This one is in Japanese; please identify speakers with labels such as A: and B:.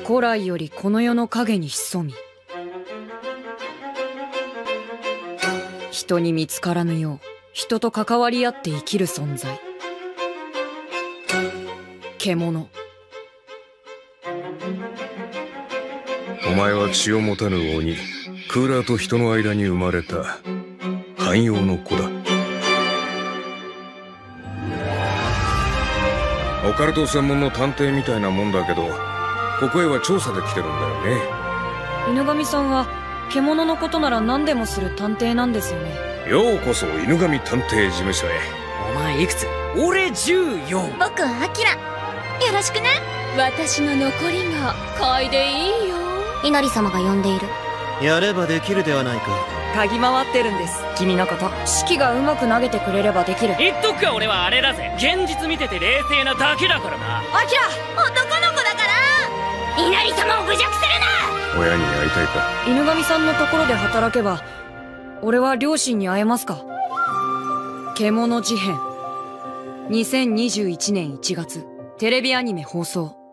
A: 古来よりこの世の影に潜み、人に見つからぬよう人と関わり合って生きる存在、獣。
B: お前は血を持たぬ鬼、クーラーと人の間に生まれた汎用の子だ。オカルト専門の探偵みたいなもんだけど、ここへは調査で来てるんだよね。
A: 犬神さんは獣のことなら何でもする探偵なんですよね。
B: ようこそ犬神探偵事務所へ。
C: お前いくつ？俺14。
D: 僕はアキラ。よろしくね。
E: 私の残りが買いでいいよ。
D: 稲荷様が呼んでいる。
F: やればできるではないか。
C: 嗅ぎ回ってるんです、君のこと。
A: 式がうまく投げてくれればできる。
G: 言っとくか、俺はあれだぜ。現実見てて冷静なだけだからな。
A: アキラ、
D: 男の子だから稲荷様を侮辱するな。
B: 親に会いたいか？
A: 犬神さんのところで働けば俺は両親に会えますか？獣事変。2021年1月テレビアニメ放送。